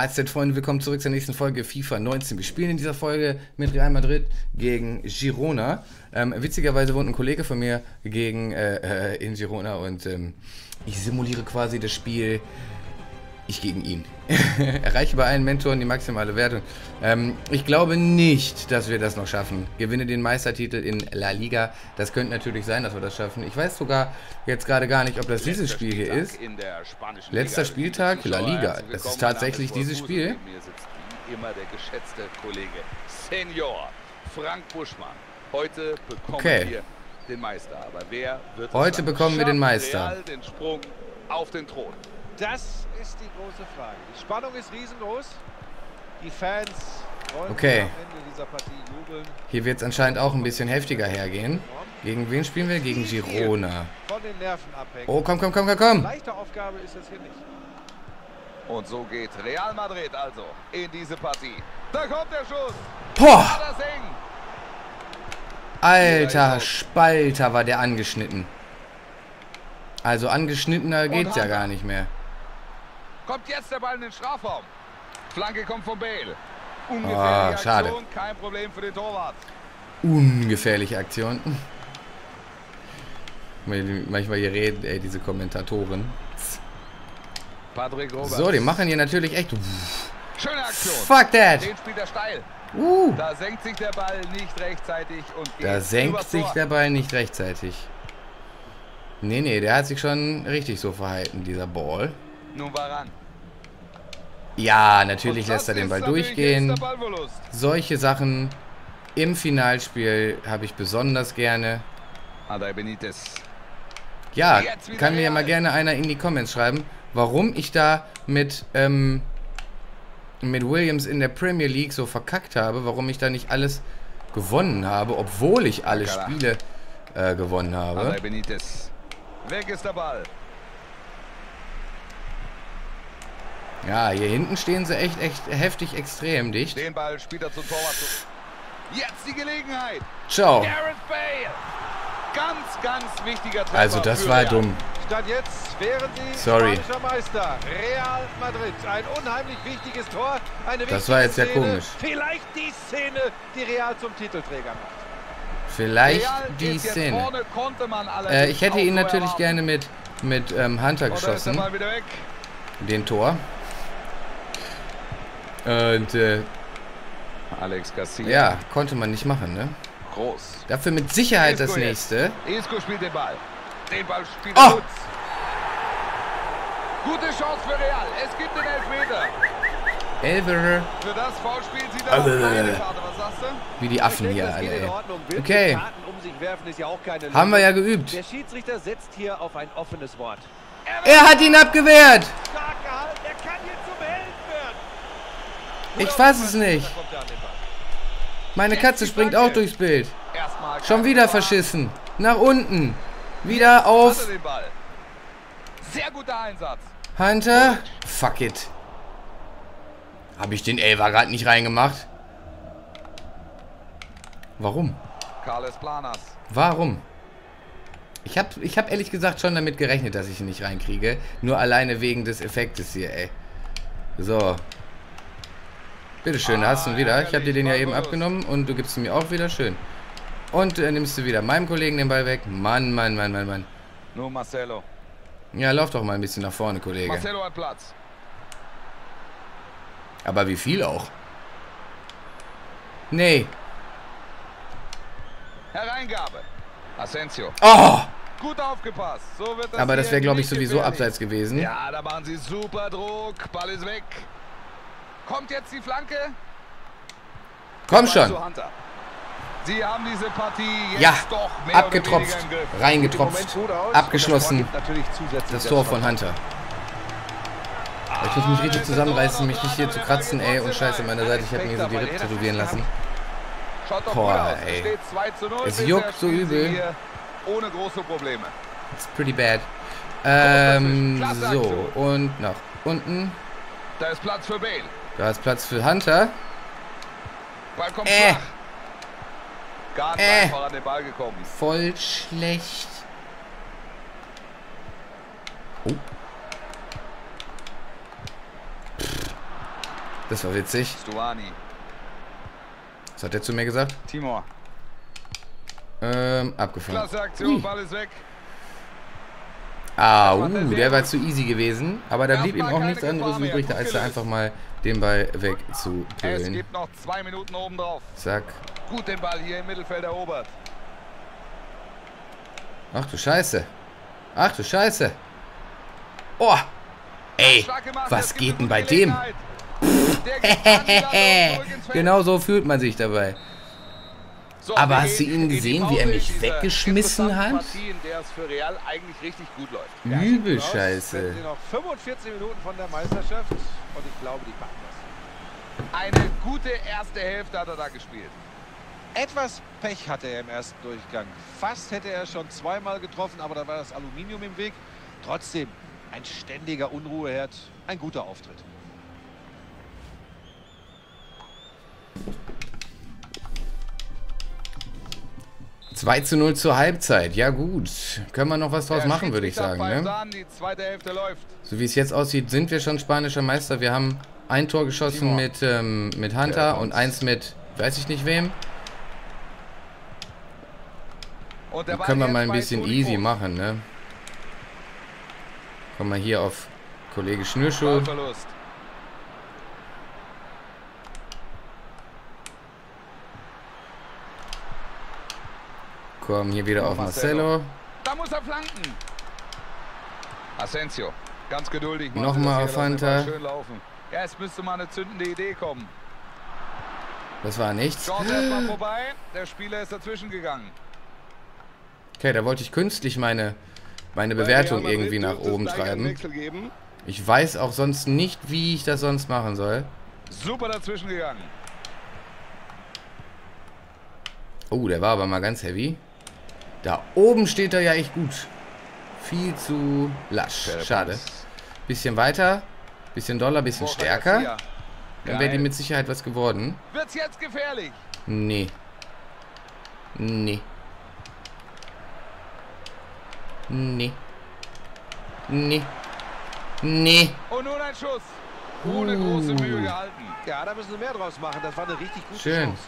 Mahlzeit, Freunde, willkommen zurück zur nächsten Folge FIFA 19. Wir spielen in dieser Folge mit Real Madrid gegen Girona. Witzigerweise wohnt ein Kollege von mir in Girona und ich simuliere quasi das Spiel, ich gegen ihn. Erreiche bei allen Mentoren die maximale Wertung. Ich glaube nicht, dass wir das noch schaffen. Gewinne den Meistertitel in La Liga. Das könnte natürlich sein, dass wir das schaffen. Ich weiß sogar jetzt gerade gar nicht, ob das dieses Spiel hier ist. Letzter Spieltag, La Liga. Das ist tatsächlich dieses Spiel. Mir sitzt wie immer der geschätzte Kollege Senior Frank Buschmann. Heute bekommen wir den Meister. Aber wer wird heute bekommen wir den Meister. Real den Sprung auf den Thron? Das ist die große Frage. Die Spannung ist riesengroß. Die Fans wollen am Okay. Ende dieser Partie jubeln. Hier wird es anscheinend auch ein bisschen heftiger hergehen. Gegen wen spielen wir? Gegen Girona. Von den Nerven abhängen. Oh, komm, komm, komm, komm, komm. Leichte Aufgabe ist das hier nicht. Und so geht Real Madrid also in diese Partie. Da kommt der Schuss. Boah! Das eng. Alter Spalter, war der angeschnitten. Also angeschnittener geht's ja gar nicht mehr. Kommt jetzt der Ball in den Strafraum. Flanke kommt von Bale. Ungefährliche Ah, schade. Aktion, kein Problem für den Torwart. Ungefährliche Aktion. Manchmal hier reden, ey, diese Kommentatoren. Patrick Roberts. So, die machen hier natürlich echt... Schöne Aktion. Fuck that! Den spielt er steil. Uh, Da senkt sich der Ball nicht rechtzeitig und geht da senkt übers sich Tor. der Ball nicht rechtzeitig. Nee, nee, der hat sich schon richtig so verhalten, dieser Ball. Nun Varane. Ja, natürlich Und lässt er das den ist Ball natürlich durchgehen. jetzt der Ballverlust. Solche Sachen im Finalspiel habe ich besonders gerne. André Benitez. Ja, Jetzt wieder kann mir ja mal Real. gerne einer in die Comments schreiben, warum ich da mit Williams in der Premier League so verkackt habe, warum ich da nicht alles gewonnen habe, obwohl ich alle Alcala. Spiele gewonnen habe. André Benitez. Weg ist der Ball. Ja, hier hinten stehen sie echt heftig extrem dicht. Den Ball spielt er zum Torwart. Jetzt die Gelegenheit. Ciao. Gareth Bale. Ganz wichtiger Treffer. Also das für war Real. dumm. Stand jetzt wären sie Sorry. spanischer Meister. Real Madrid. Ein unheimlich wichtiges Tor. Eine Das war jetzt sehr wichtige Szene. komisch. Vielleicht die Szene, die Real zum Titelträger macht. Vielleicht Real die ist jetzt Szene. vorne, konnte man allerdings Ich hätte auch ihn so natürlich erwarten. gerne mit Hunter Und da ist der geschossen, Ball wieder weg. den Tor. Und Alex Garcia. ja, konnte man nicht machen, ne? Groß. Dafür mit Sicherheit das Isco jetzt. nächste. Isco spielt den Ball. Den Ball spielt Oh! er gut. Gute Chance für Real. Es gibt den Elfmeter. Elver, Für das Foulspiel sieht er auch keine Karte. Was sagst du? wie die Affen Ich hier denke, das alle, geht in ey. Ordnung. Wilde Okay. Karten um sich werfen ist ja auch keine Haben wir ja Lösung. geübt. Der Schiedsrichter setzt hier auf ein offenes Wort. Er hat ihn abgewehrt. Stark gehalten. Er kann hier zum Helden werden. Ich fass es nicht. Da kommt er an den Ball. Meine Katze springt auch durchs Bild. Erstmal Schon keine wieder Gefahr. verschissen. Nach unten. Wieder Hatte auf den Ball. Sehr guter Einsatz. Hunter. Fuck it. Habe ich den Elfer gerade nicht reingemacht? Warum? Carles Planas. Warum? Ich hab ehrlich gesagt schon damit gerechnet, dass ich ihn nicht reinkriege. Nur alleine wegen des Effektes hier, ey. So. Bitteschön, da hast du ihn wieder. Ich habe dir den ja eben abgenommen und du gibst ihn mir auch wieder. Schön. Und nimmst du wieder meinem Kollegen den Ball weg. Mann, Mann, Mann, Mann, Mann. Nur Marcelo. Ja, lauf doch mal ein bisschen nach vorne, Kollege. Marcelo hat Platz. Aber wie viel auch? Nee. Hereingabe. Asensio. Oh! Gut aufgepasst. So wird das Aber das hier wäre, glaube ich, nicht sowieso gefährlich. abseits gewesen. Ja, da machen sie super Druck. Ball ist weg. Kommt jetzt die Flanke. Komm Ball schon. zu Hunter. Sie haben diese Partie jetzt Ja, doch mehr oder abgetropft, weniger im Griff. reingetropft, abgeschlossen. Das Tor von Hunter. Ich muss mich richtig zusammenreißen, mich nicht hier zu kratzen, ey. Und scheiße, an meiner Seite, ich habe mir so die Rippen tätowieren lassen. Schaut doch Boah, gut aus. ey. Es steht 2:0. Es Bisher juckt so spielen sie übel. hier ohne große Probleme. It's pretty bad. So, und nach unten. Da ist Platz für Bale. Da ist Platz für Hunter. Ball kommt flach. Gar nicht einfach an den Ball gekommen. Voll schlecht. Oh. Das war witzig. Stuani. Was hat der zu mir gesagt? Timor. Abgefangen. Klasse Aktion, Ball ist weg. Der war zu easy gewesen. Aber da blieb ihm auch nichts anderes übrig, als da einfach mal den Ball Es wegzupölen. gibt noch 2 Minuten oben drauf. Zack. Gut den Ball hier im Mittelfeld erobert. Ach du Scheiße. Ach du Scheiße. Oh. Ey, was geht denn bei dem? Genau so fühlt man sich dabei. So, aber hast du ihn gesehen, wie er mich weggeschmissen hat? In der es für Real eigentlich richtig gut läuft. Übel Scheiße. Sind noch 45 Minuten von der Meisterschaft und ich glaube, die packen das. Eine gute erste Hälfte hat er da gespielt. Etwas Pech hatte er im ersten Durchgang. Fast hätte er schon zweimal getroffen, aber da war das Aluminium im Weg. Trotzdem ein ständiger Unruheherd, ein guter Auftritt. (2:0) zur Halbzeit. Ja gut. Können wir noch was draus machen, würde ich sagen. Ne? Die zweite Hälfte läuft. So wie es jetzt aussieht, sind wir schon spanischer Meister. Wir haben ein Tor geschossen mit Hunter und eins mit, weiß ich nicht wem. Und Da können wir mal ein bisschen easy machen, ne? Kommen wir hier auf Kollege Schnürschuh. Ballverlust. Kommen hier wieder auf Marcelo. Da muss er flanken. Asensio, ganz geduldig. Nochmal auf Hunter. Schön laufen. Ja, es müsste mal eine zündende Idee kommen. Das war nichts. Chance erstmal vorbei. Der Spieler ist dazwischen gegangen. Okay, da wollte ich künstlich meine Bewertung irgendwie nach oben treiben. Ich weiß auch sonst nicht, wie ich das sonst machen soll. Super dazwischen gegangen. Oh, der war aber mal ganz heavy. Da oben steht er ja echt gut. Viel zu lasch. Schade. Bisschen weiter, bisschen doller, bisschen stärker. Dann wäre die mit Sicherheit was geworden. Wird's jetzt gefährlich? Nee. Nee. Nee. Nee. Nee. Und nun ein Schuss. Ohne große Mühe gehalten. Ja, da müssen sie mehr draus machen. Das war eine richtig gute Schön. Chance.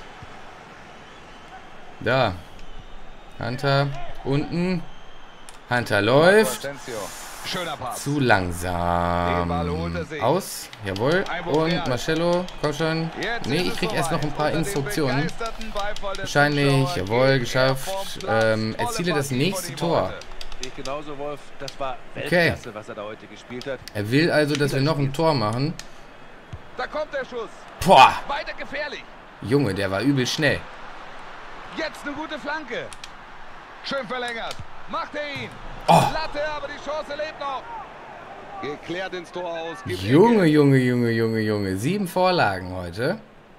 Da. Hunter. Unten. Hunter läuft. Schöner Pass. Zu langsam. Aus. Jawohl. Und Marcelo. Komm schon. Nee, ich krieg erst noch ein paar Instruktionen. Wahrscheinlich. Jawohl, geschafft. Erziele das nächste Tor. Ich genauso, Wolf. Das war Weltklasse, was er da heute gespielt hat. Er will also, dass wir noch ein Tor machen. Da kommt der Schuss. Boah. Weiter gefährlich. Junge, der war übel schnell. Jetzt eine gute Flanke. Schön verlängert. Macht er ihn. Oh. Latte, aber die Chance lebt noch. Geklärt ins Tor aus. Junge, Junge, Junge, Junge, Junge. 7 Vorlagen heute.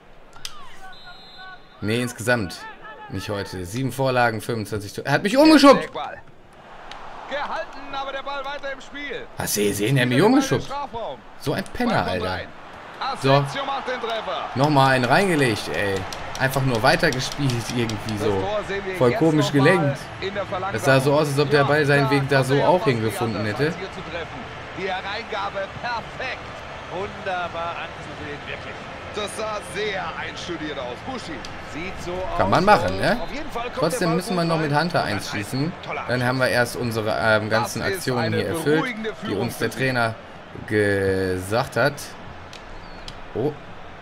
Nee, insgesamt. Nicht heute. 7 Vorlagen, 25 Tore. Er hat mich umgeschubbt. Gehalten, aber der Ball weiter im Spiel. Hast du gesehen? Er hat mich umgeschubbt. So ein Penner, Alter. So. Nochmal einen reingelegt, ey. Einfach nur weitergespielt irgendwie so. Voll komisch gelenkt. Es sah so aus, als ob der Ball seinen Weg da so auch hingefunden hätte. Die Hereingabe perfekt. Wunderbar anzusehen, wirklich. Das sah sehr einstudiert aus. Buschi. Sieht so aus. Kann man machen, ne? Auf jeden Fall kommt Trotzdem müssen wir noch mit Hunter 1 schießen. Dann haben wir erst unsere ganzen Aktionen hier erfüllt, die uns der Trainer gesagt hat. Oh.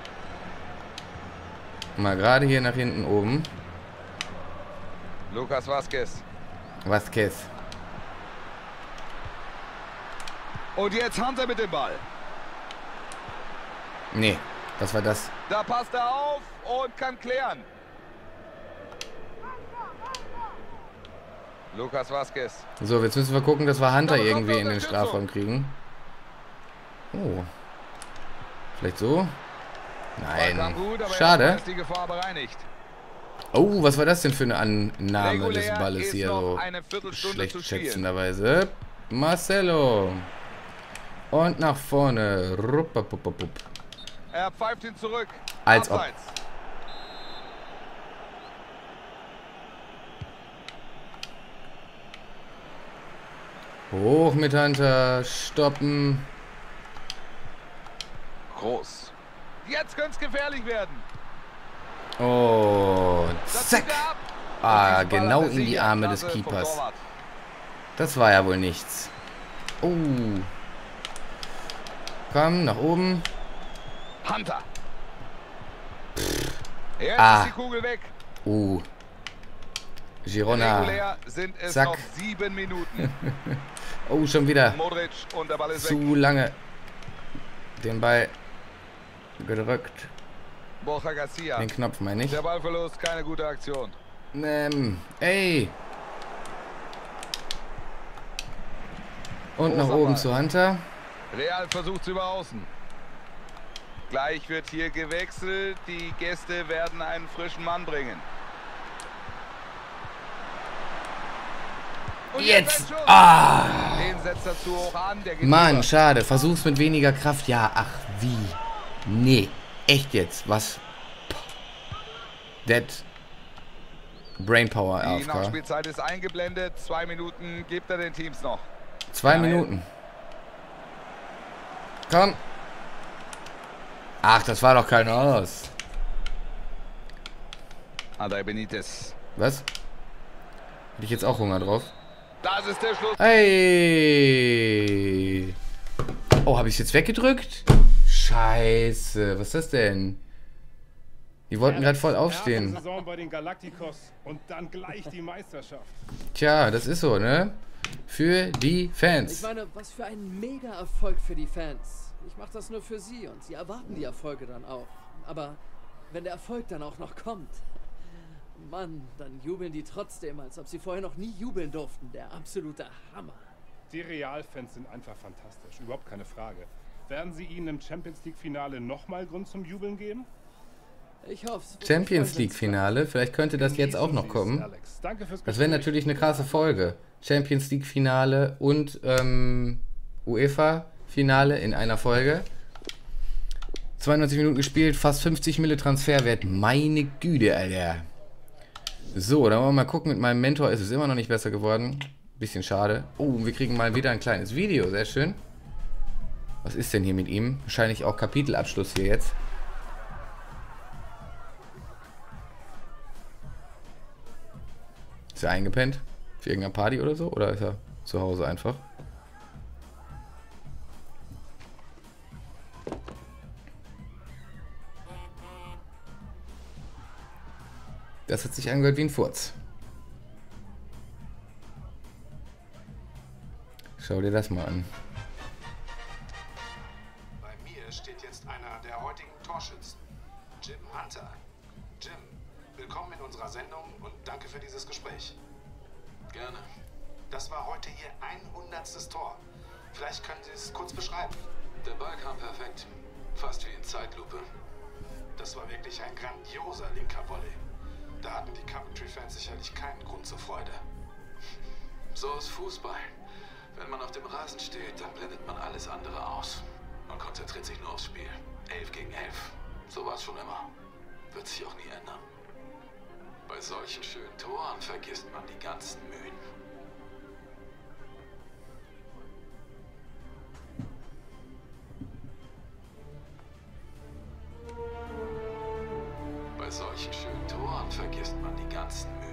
Mal gerade hier nach hinten oben. Lucas Vázquez. Vázquez. Und jetzt Hunter mit dem Ball. Nee, was war das? Da passt er auf und kann klären. Lucas Vázquez. So, jetzt müssen wir gucken, dass wir Hunter irgendwie in den Strafraum kriegen. Oh. Vielleicht so? Nein. Schade. Oh, was war das denn für eine Annahme des Balles hier so schlecht schätzenderweise? Marcelo. Und nach vorne. Er pfeift ihn zurück. Als ob. Hoch mit Hunter. Stoppen. Groß. Jetzt könnte es gefährlich werden. Oh, zack. Ah, genau in die Arme des Keepers. Das war ja wohl nichts. Oh. Komm, nach oben. Hunter. Jetzt ist die Kugel weg. Girona. Regulär sind es Zack. noch 7 Minuten. Oh, schon wieder. Modric und der Ball ist Zu weg. lange den Ball gedrückt. Borja Garcia. Den Knopf meine ich. Der Ballverlust, keine gute Aktion. Ey. Und nach oben zu Hunter. Real versucht über außen. Gleich wird hier gewechselt. Die Gäste werden einen frischen Mann bringen. Und Jetzt! Den setzt er zu hoch an. Der geht Mann, über. schade. Versuch's mit weniger Kraft. Ja, ach wie. Nee. Echt jetzt? Was? Dead. Brainpower Die AFK. Nachspielzeit ist eingeblendet. 2 Minuten gibt er den Teams noch. 2 Minuten. Komm. Ach, das war doch kein Aus. André Benitez. Was? Hätte ich jetzt auch Hunger drauf? Das ist der Schluss. Hey. Oh, habe ich es jetzt weggedrückt? Scheiße. Was ist das denn? Die wollten gerade voll aufstehen. Saison bei den Galacticos und dann gleich die Meisterschaft. Tja, das ist so, ne? Für die Fans. Ich meine, was für ein Mega-Erfolg für die Fans. Ich mache das nur für sie und sie erwarten die Erfolge dann auch. Aber wenn der Erfolg dann auch noch kommt, Mann, dann jubeln die trotzdem, als ob sie vorher noch nie jubeln durften. Der absolute Hammer. Die Real-Fans sind einfach fantastisch, überhaupt keine Frage. Werden sie ihnen im Champions-League-Finale nochmal Grund zum Jubeln geben? Ich hoffe. Champions League Finale. Vielleicht könnte das jetzt auch noch kommen. Das wäre natürlich eine krasse Folge. Champions League Finale und UEFA Finale in einer Folge. 92 Minuten gespielt, fast 50 Mille Transferwert. Meine Güte, Alter. So, dann wollen wir mal gucken. Mit meinem Mentor ist es immer noch nicht besser geworden. Bisschen schade. Oh, wir kriegen mal wieder ein kleines Video. Sehr schön. Was ist denn hier mit ihm? Wahrscheinlich auch Kapitelabschluss hier jetzt. Ist er eingepennt? Für irgendeine Party oder so? Oder ist er zu Hause einfach? Das hat sich angehört wie ein Furz. Schau dir das mal an. Bei mir steht jetzt einer der heutigen Torschützen, Jim Hunter. Jim, willkommen in unserer Sendung und danke für dieses Gespräch. Gerne. Das war heute Ihr 100. Tor. Vielleicht können Sie es kurz beschreiben. Der Ball kam perfekt. Fast wie in Zeitlupe. Das war wirklich ein grandioser linker Volley. Da hatten die Coventry-Fans sicherlich keinen Grund zur Freude. So ist Fußball. Wenn man auf dem Rasen steht, dann blendet man alles andere aus. Man konzentriert sich nur aufs Spiel. 11 gegen 11. So war es schon immer. Wird sich auch nie ändern. Bei solchen schönen Toren vergisst man die ganzen Mühen. Bei solchen schönen Toren vergisst man die ganzen Mühen.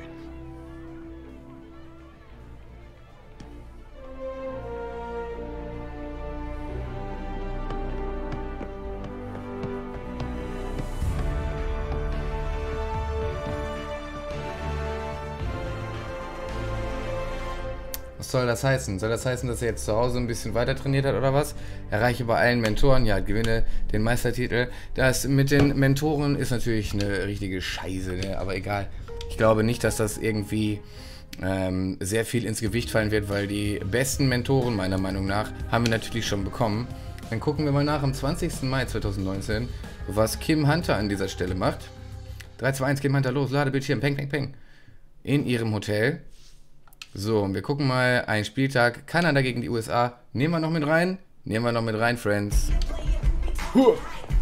Was soll das heißen? Soll das heißen, dass er jetzt zu Hause ein bisschen weiter trainiert hat oder was? Erreiche bei allen Mentoren, ja, gewinne den Meistertitel. Das mit den Mentoren ist natürlich eine richtige Scheiße, ne? Aber egal. Ich glaube nicht, dass das irgendwie sehr viel ins Gewicht fallen wird, weil die besten Mentoren, meiner Meinung nach, haben wir natürlich schon bekommen. Dann gucken wir mal nach am 20. Mai 2019, was Kim Hunter an dieser Stelle macht. 3, 2, 1, Kim Hunter, los, Ladebildschirm, peng, peng, peng. In ihrem Hotel. So, und wir gucken mal, ein Spieltag, Kanada gegen die USA. Nehmen wir noch mit rein? Nehmen wir noch mit rein, Friends. Huh.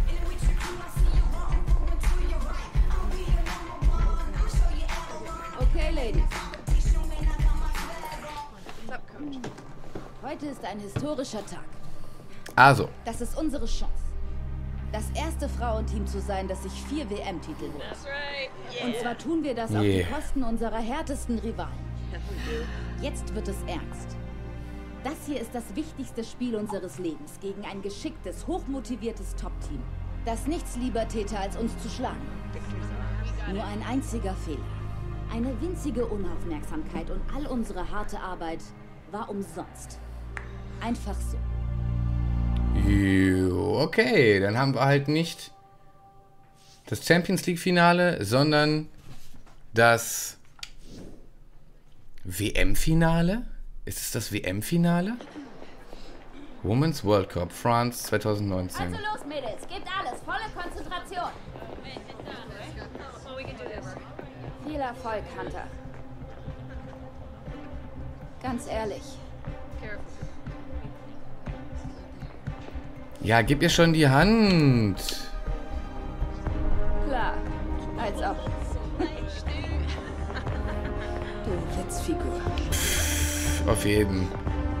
Okay, Ladies. Heute ist ein historischer Tag. Also, Das ist unsere Chance. das erste Frauenteam zu sein, das sich 4 WM-Titel holt. Und zwar tun wir das auf die Kosten unserer härtesten Rivalen. Jetzt wird es ernst. Das hier ist das wichtigste Spiel unseres Lebens gegen ein geschicktes, hochmotiviertes Top-Team, das nichts lieber täte, als uns zu schlagen. Nur ein einziger Fehler. Eine winzige Unaufmerksamkeit und all unsere harte Arbeit war umsonst. Einfach so. Okay, dann haben wir halt nicht das Champions League Finale, sondern das WM-Finale? Ist es das WM-Finale? Women's World Cup, France 2019. Also los, Mädels, gebt alles, volle Konzentration. Viel Erfolg, Hunter. Ganz ehrlich. Ja, gib ihr schon die Hand. Klar, als ob. Du Witzfigur. Auf jeden.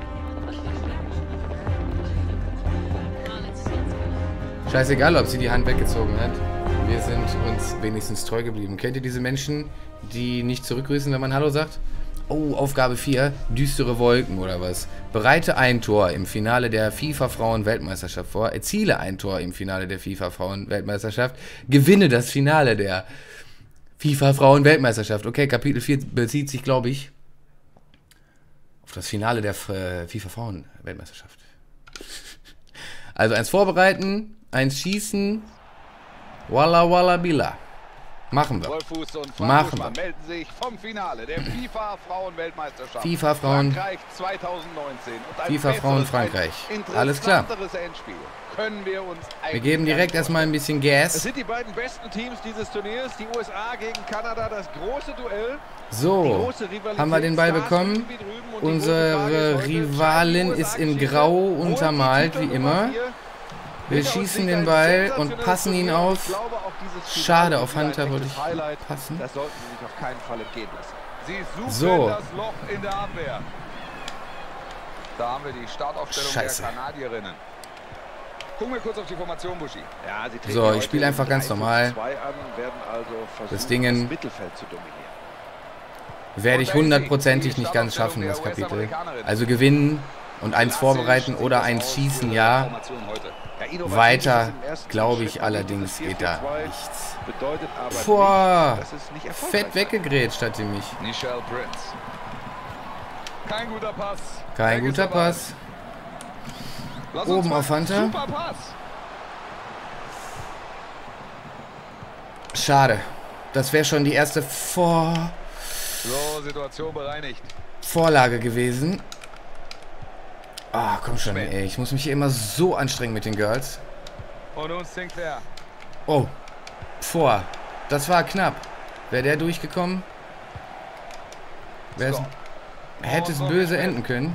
Scheißegal, ob sie die Hand weggezogen hat. Wir sind uns wenigstens treu geblieben. Kennt ihr diese Menschen, die nicht zurückgrüßen, wenn man Hallo sagt? Oh, Aufgabe 4. Düstere Wolken oder was? Bereite ein Tor im Finale der FIFA-Frauen-Weltmeisterschaft vor. Erziele ein Tor im Finale der FIFA-Frauen-Weltmeisterschaft. Gewinne das Finale der FIFA-Frauen-Weltmeisterschaft. Okay, Kapitel 4 bezieht sich, glaube ich, auf das Finale der FIFA-Frauen-Weltmeisterschaft. Also eins vorbereiten, eins schießen. Walla walla bila. Machen wir. Wolfuß und Frank Machen Buschmann wir. melden sich vom Finale der FIFA-Frauen-Weltmeisterschaft. FIFA Frauen. Frankreich 2019. Und ein FIFA Frauen besseres, Frankreich. ein Alles klar. interessanteres Endspiel können wir uns Wir geben direkt erstmal ein bisschen Gas. Es sind die beiden besten Teams dieses Turniers. Die USA gegen Kanada, das große Duell. So, haben wir den Ball bekommen. Unsere Rivalin ist in Grau untermalt, wie immer. Wir schießen den Ball und passen ihn auf. Schade, auf Hunter wollte ich passen. Das sollten Sie sich auf keinen Fall entgehen lassen. Sie suchen So. das Loch in der Abwehr. Da haben wir die Startaufstellung Scheiße. der Kanadierinnen. Gucken wir kurz auf die Formation, Buschi. Ja, sie treten So, ich heute spiele einfach im ganz normal. 3-5-2 an, werden also versuchen, Das Dingen Mittelfeld zu dominieren. werde ich hundertprozentig nicht ganz schaffen, das Kapitel. Also gewinnen und eins vorbereiten oder eins schießen, ja. Formation heute. Ja, innovativ Weiter, ist im ersten glaube ich, Schritt allerdings dieses geht da 4-4-2, nichts. Bedeutet aber Boah, nicht, dass es nicht erfolgreich fett sein weggegrätscht hat sie mich. Nichelle Prince. Kein guter Pass. Kein Weg ist guter der Ball. Pass. Lass uns Oben mal- auf Hunter. Super Pass. Schade. Das wäre schon die erste So, Situation bereinigt. Vorlage gewesen. Ah, komm schon, ey. Ich muss mich hier immer so anstrengen mit den Girls. Und nun Sinclair. Oh, das war knapp. Wäre der durchgekommen, hätte es böse enden können.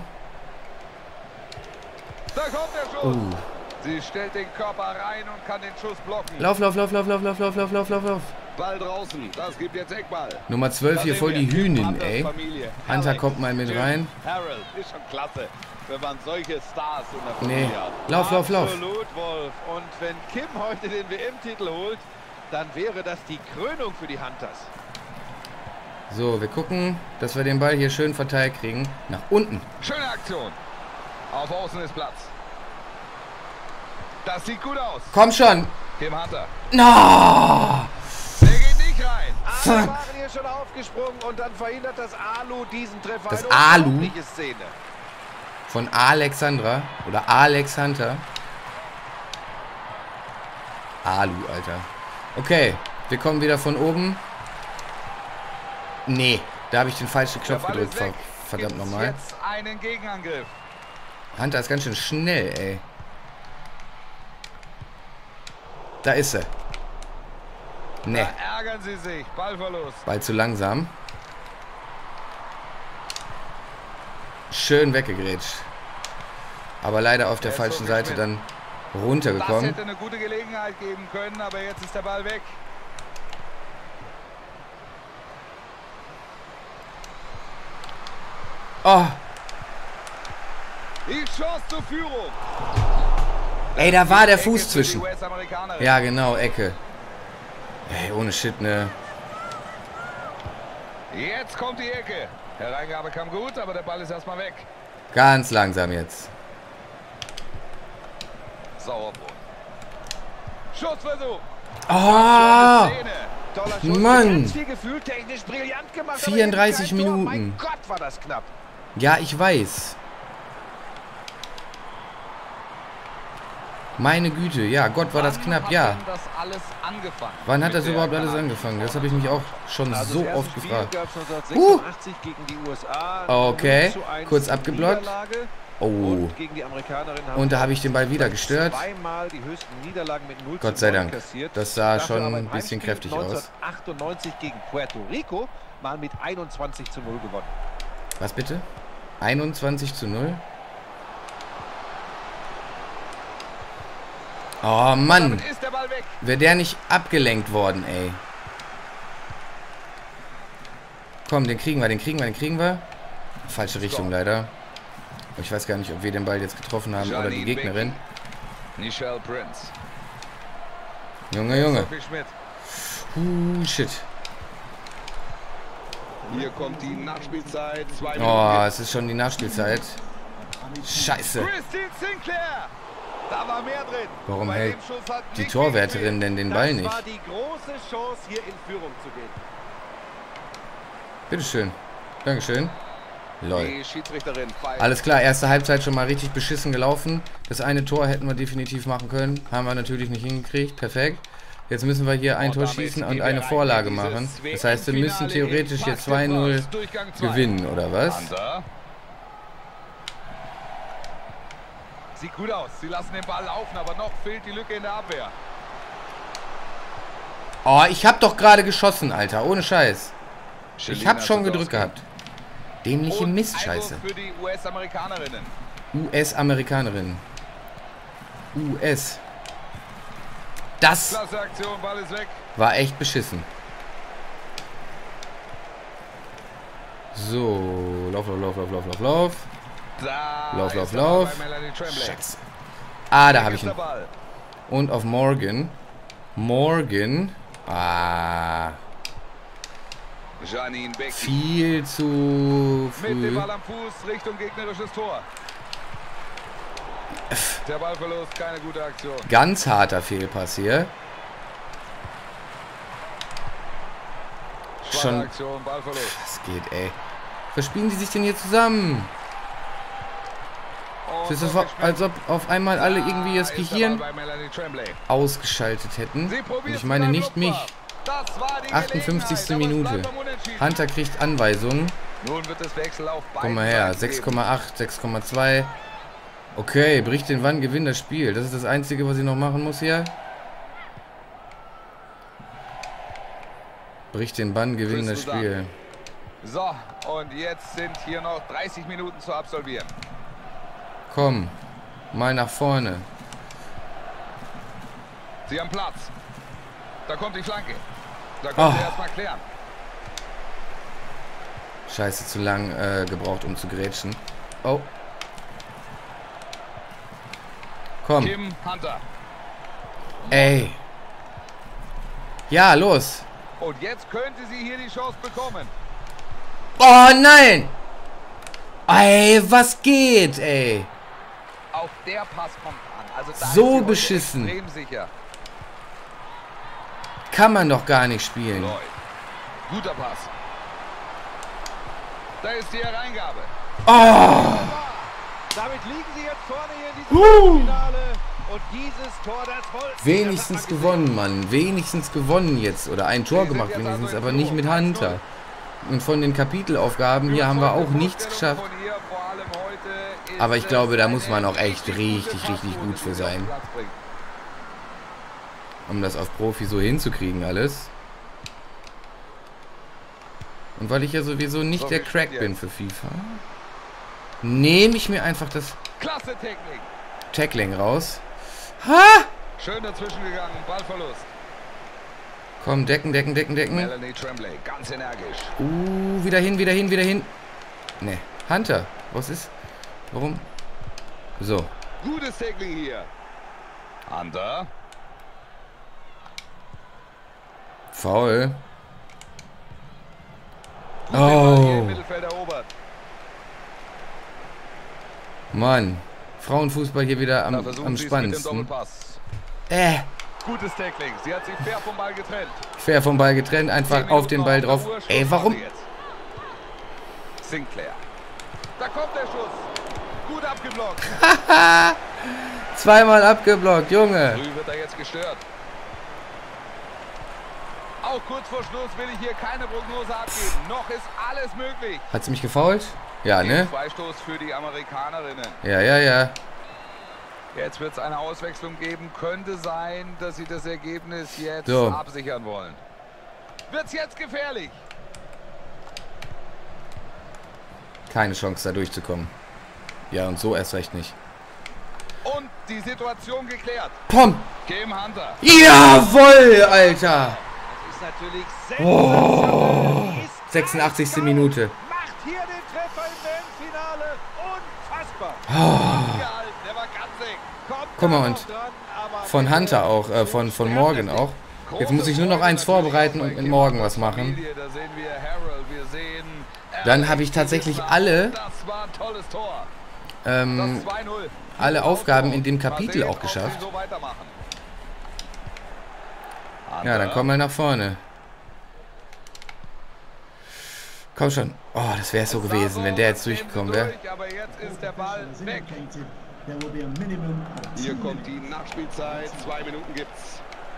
Da kommt der Schuss. Oh. Sie stellt den Körper rein und kann den Schuss blocken. Lauf, lauf, lauf, lauf, lauf, lauf, lauf, lauf, lauf, lauf, lauf. Ball draußen. Das gibt jetzt Eckball. Nummer 12 hier voll die Hühnin, ey. Hunter kommt mal mit rein. Harold ist schon klasse, wenn man solche Stars in der Familie Nee, hat. lauf, lauf, lauf. Absolut, Wolf. Und wenn Kim heute den WM-Titel holt, dann wäre das die Krönung für die Hunters. So, wir gucken, dass wir den Ball hier schön verteilt kriegen. Nach unten. Schöne Aktion. Auf Außen ist Platz. Das sieht gut aus. Komm schon. Kim Hunter. No! Der geht nicht rein. Alle waren hier schon aufgesprungen und dann verhindert das Alu diesen Treffer. Das Eine Alu? unglaubliche Szene. Von Alexandra oder Alex Hunter. Alu, Alter. Okay, wir kommen wieder von oben. Nee, da habe ich den falschen Der Knopf Ball gedrückt. ist weg. Verdammt Gibt's nochmal. Jetzt einen Gegenangriff. Hunter ist ganz schön schnell, ey. Da ist sie. Nee, Da ärgern sie sich. Ballverlust. Ball zu langsam. Schön weggegrätscht. Aber leider auf der Der ist falschen so Seite geschmiert. dann Das runtergekommen. hätte eine gute Gelegenheit geben können, aber jetzt ist der Ball weg. Oh, Die Chance zur Führung. Ey, da war der Fuß zwischen. Ja, genau, Ecke. Ey, ohne Shit, ne? Jetzt kommt die Ecke. Hereingabe kam gut, aber der Ball ist erstmal weg. Ganz langsam jetzt. Sauerbrot. Schussversuch. Oh! Mann! 34 Minuten. Mein Gott, war das knapp. Ja, ich weiß. Meine Güte, ja, Gott, war das knapp, ja. Wann hat das überhaupt alles angefangen? Das habe ich mich auch schon so oft gefragt. Okay, kurz abgeblockt. Oh. Und da habe ich den Ball wieder gestört. Gott sei Dank. Das sah schon ein bisschen kräftig aus. 1998 gegen Puerto Rico mal mit 21:0 gewonnen. Was bitte? 21:0? Oh Mann. Wäre der nicht abgelenkt worden, ey. Komm, den kriegen wir, den kriegen wir, den kriegen wir. Falsche Richtung leider. Ich weiß gar nicht, ob wir den Ball jetzt getroffen haben oder die Gegnerin. Junge, Junge. Shit. Hier kommt die Nachspielzeit. Oh, es ist schon die Nachspielzeit. Scheiße. Da war mehr drin. Warum hält die Torwärterin denn den Ball nicht? Das war die große Chance, hier in Führung zu gehen. Bitteschön. Dankeschön. Lol. Die Schiedsrichterin pfeift. Alles klar, erste Halbzeit schon mal richtig beschissen gelaufen. Das eine Tor hätten wir definitiv machen können. Haben wir natürlich nicht hingekriegt. Perfekt. Jetzt müssen wir hier ein Tor schießen und eine Vorlage machen. Das heißt, wir müssen theoretisch jetzt 2-0 gewinnen, oder was? Sieht gut aus. Sie lassen den Ball laufen, aber noch fehlt die Lücke in der Abwehr. Oh, ich hab doch gerade geschossen, Alter. Ohne Scheiß. Ich hab schon gedrückt gehabt. Dämliche Mistscheiße. Für die US-Amerikanerinnen. US-Amerikanerin. US. Das Klasse Aktion, Ball ist weg. war echt beschissen. So, lauf, lauf, lauf, lauf, lauf, lauf, lauf. Lauf, lauf, lauf. Scheiße. Ah, da habe ich ihn. Und auf Morgan. Morgan. Ah. Viel zu früh. Mit dem Ball am Fuß Richtung gegnerisches Tor. Der Ballverlust, keine gute Aktion. Ganz harter Fehlpass hier. Schon. Aktion, Ballverlust. Was geht, ey? Verspielen die sich denn hier zusammen? Es ist so, als ob auf einmal alle irgendwie das Gehirn ausgeschaltet hätten. Und ich meine nicht mich. 58. Minute. Hunter kriegt Anweisungen. Komm mal her. 6,8, 6,2. Okay, bricht den Wann, gewinnt das Spiel. Das ist das Einzige, was ich noch machen muss hier. Bricht den Bann, gewinnt das Spiel. So, und jetzt sind hier noch 30 Minuten zu absolvieren. Komm, mal nach vorne. Sie haben Platz. Da kommt die Flanke. Da kommt sie erstmal klären. Scheiße, zu lang gebraucht, um zu grätschen. Oh. Komm. Kim Hunter. Ey. Ja, los. Und jetzt könnte sie hier die Chance bekommen. Oh nein! Ey, was geht, ey? Auch der Pass kommt an. Also da so ist beschissen. extrem sicher. Kann man doch gar nicht spielen. Guter Pass. Da ist die Hereingabe. Oh! Damit liegen sie jetzt vorne hier in diesem Finale. Und dieses Tor, das Holz. Wenigstens gewonnen, Mann. Wenigstens gewonnen jetzt. Oder ein Tor gemacht wenigstens, aber nicht mit Hunter. Und von den Kapitelaufgaben hier haben wir auch nichts geschafft. Aber ich glaube, da muss man auch echt richtig, richtig gut für sein. Um das auf Profi so hinzukriegen alles. Und weil ich ja sowieso nicht der Crack bin für FIFA, nehme ich mir einfach das Tackling raus. Ha! Schön dazwischen gegangen, Ballverlust. Komm, decken, decken, decken, decken. Melanie Tremblay, ganz energisch. Wieder hin, wieder hin, wieder hin. Ne, Hunter, was ist? Warum? So. Gutes Tackling hier. Hunter. Foul. Gut, den Ball hier im Mittelfeld erobert. Mann, Frauenfußball hier wieder am spannendsten. Gutes Tackling. Sie hat sich fair vom Ball getrennt. Fair vom Ball getrennt, einfach auf den Ball drauf. Ey, warum? Sinclair. Da kommt der Schuss. Gut abgeblockt. Zweimal abgeblockt, Junge. Früh wird er jetzt gestört. Auch kurz vor Schluss will ich hier keine Prognose abgeben. Noch ist alles möglich. Hat sie mich gefoult? Ja, ne? Freistoß für die Amerikanerinnen. Ja. Jetzt wird es eine Auswechslung geben. Könnte sein, dass sie das Ergebnis jetzt absichern wollen. Wird es jetzt gefährlich? Keine Chance, da durchzukommen. Ja, und so erst recht nicht. Und die Situation geklärt. Pom! Kim Hunter. Jawoll, Alter! Das ist natürlich Oh, 86. Minute. Macht hier den Treffer im WM-Finale. Unfassbar. Der war ganz eng. Guck mal, und von Hunter auch, von Morgan auch. Jetzt muss ich nur noch eins vorbereiten und mit Morgan was machen. Dann habe ich tatsächlich alle Aufgaben in dem Kapitel auch geschafft. Ja, dann komm mal nach vorne. Komm schon. Oh, das wäre so gewesen, wenn der jetzt durchgekommen wäre. Aber jetzt ist der Ball weg. Hier kommt die Nachspielzeit. 2 Minuten gibt's.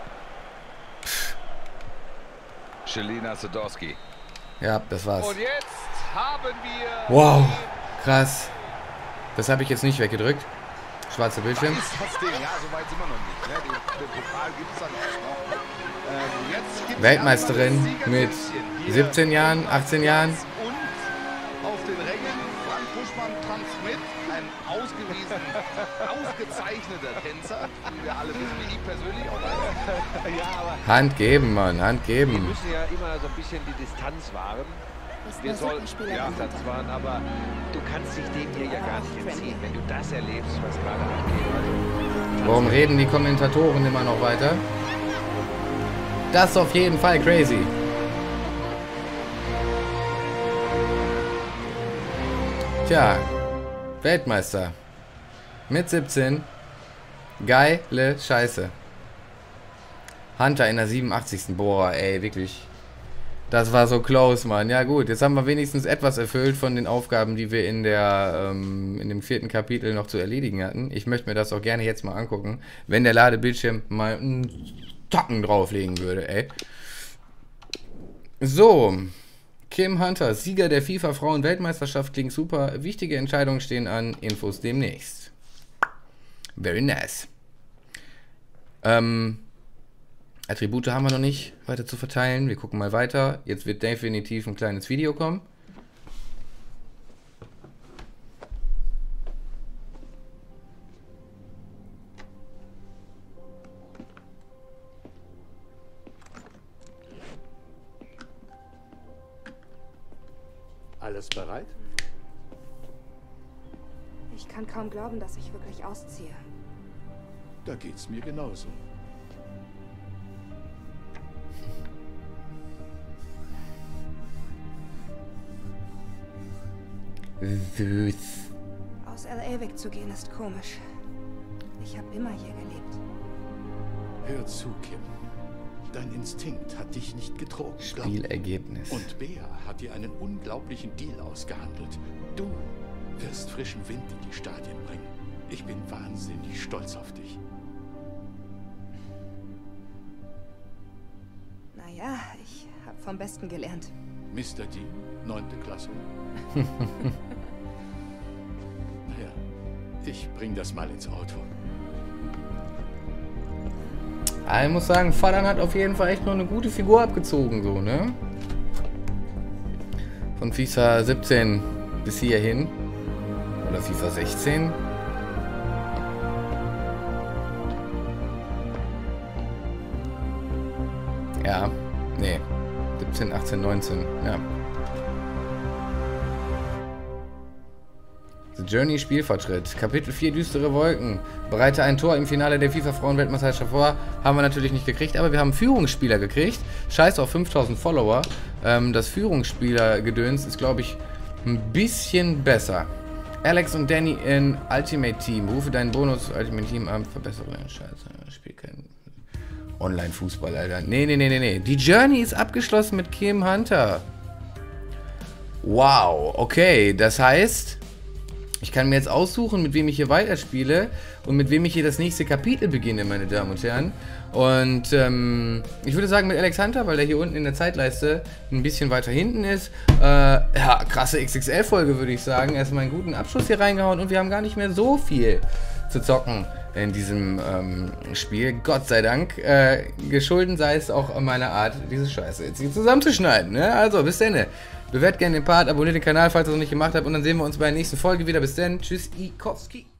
Shelina Sadowski. Ja, das war's. Und jetzt haben wir... Wow, krass. Das habe ich jetzt nicht weggedrückt. Schwarzer Bildschirm. Ja, so weit sind wir noch nicht. Ne? Den Pokal gibt's dann auch noch. Jetzt Weltmeisterin mit 17 Jahren, 18 Jahren. Und auf den Rängen Frank Buschmann Transmit, ein ausgezeichneter Tänzer, wie wir alle wissen, wie ich persönlich auch weiß. Ja, aber Hand geben, Mann, Hand wir geben. müssen ja immer so ein bisschen die Distanz wahren. Wir sollten Distanz wahren, aber du kannst dich dem hier ja gar nicht entziehen, wenn du das erlebst, was gerade abgeht. Warum reden die Kommentatoren immer noch weiter? Das ist auf jeden Fall crazy. Tja, Weltmeister. Mit 17. Geile Scheiße. Hunter in der 87. Boah, ey, wirklich. Das war so close, Mann. Ja gut, jetzt haben wir wenigstens etwas erfüllt von den Aufgaben, die wir in dem 4. Kapitel noch zu erledigen hatten. Ich möchte mir das auch gerne jetzt mal angucken, wenn der Ladebildschirm mal einen Tacken drauflegen würde, ey. So, Kim Hunter, Sieger der FIFA Frauen-Weltmeisterschaft, klingt super. Wichtige Entscheidungen stehen an, Infos demnächst. Very nice. Attribute haben wir noch nicht weiter zu verteilen. Wir gucken mal weiter. Jetzt wird definitiv ein kleines Video kommen. Alles bereit? Ich kann kaum glauben, dass ich wirklich ausziehe. Da geht's mir genauso. Süß. Aus LA wegzugehen ist komisch. Ich habe immer hier gelebt. Hör zu, Kim. Dein Instinkt hat dich nicht getrogen. Spielergebnis. Und Bea hat dir einen unglaublichen Deal ausgehandelt. Du wirst frischen Wind in die Stadien bringen. Ich bin wahnsinnig stolz auf dich. Naja, ich habe vom Besten gelernt. Mr. D, 9. Klasse. Naja, ich bring das mal ins Auto. Ich muss sagen, Fadern hat auf jeden Fall echt noch eine gute Figur abgezogen, so, ne? Von FIFA 17 bis hierhin. Oder FIFA 16. Ja, nee. 17, 18, 19, ja. Journey Spielfortschritt. Kapitel 4 düstere Wolken. Bereite ein Tor im Finale der FIFA-Frauen-Weltmeisterschaft vor. Haben wir natürlich nicht gekriegt, aber wir haben Führungsspieler gekriegt. Scheiß auf 5000 Follower. Das Führungsspieler-Gedöns ist, glaube ich, ein bisschen besser. Alex und Danny in Ultimate Team. Rufe deinen Bonus Ultimate Team an. Verbessere deine Scheiße. Spiel kein Online-Fußball, Alter. Nee. Die Journey ist abgeschlossen mit Kim Hunter. Wow, okay. Das heißt, ich kann mir jetzt aussuchen, mit wem ich hier weiterspiele und mit wem ich hier das nächste Kapitel beginne, meine Damen und Herren. Und ich würde sagen mit Alex Hunter, weil der hier unten in der Zeitleiste ein bisschen weiter hinten ist. Ja, krasse XXL-Folge, würde ich sagen. Erstmal einen guten Abschluss hier reingehauen und wir haben gar nicht mehr so viel zu zocken in diesem Spiel. Gott sei Dank. Geschulden sei es auch meiner Art, diese Scheiße jetzt hier zusammenzuschneiden. Ne? Also, bis dann. Bewertet gerne den Part, abonniert den Kanal, falls ihr es noch nicht gemacht habt. Und dann sehen wir uns bei der nächsten Folge wieder. Bis dann. Tschüss, Ikowski.